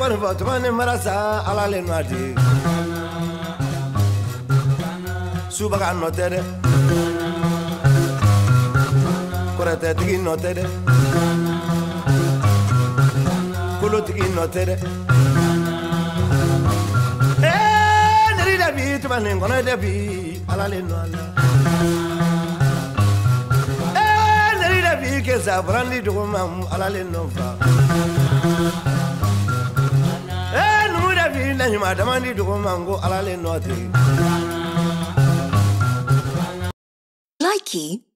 kɔni fɔ tuma ni marasa ala le nɔ di subaga nɔ tɛ dɛ kɔrɔtɛtigi nɔ tɛ dɛ kolotigi nɔ tɛ dɛ neri dɛ bi tuma ni kɔnɔ dɛ bi ala le nɔ la neri dɛ bi kɛ zafarandi duguma ala le nɔ fa numu dɛ bi na ɲuman damandi duguma ko ala le nɔ ten. Likey